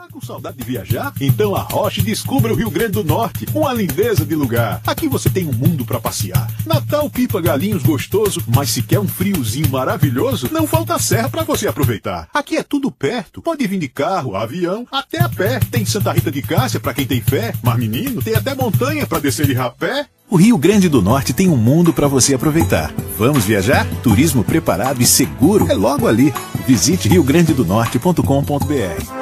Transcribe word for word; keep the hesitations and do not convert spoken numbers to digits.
Com saudade de viajar? Então arroche e descubra o Rio Grande do Norte, uma lindeza de lugar. Aqui você tem um mundo pra passear. Natal, Pipa, Galinhos, gostoso, mas se quer um friozinho maravilhoso, não falta serra pra você aproveitar. Aqui é tudo perto, pode vir de carro, avião, até a pé. Tem Santa Rita de Cássia pra quem tem fé, mas menino, tem até montanha pra descer de rapé. O Rio Grande do Norte tem um mundo para você aproveitar. Vamos viajar? Turismo preparado e seguro é logo ali. Visite rio grande do norte ponto com ponto br.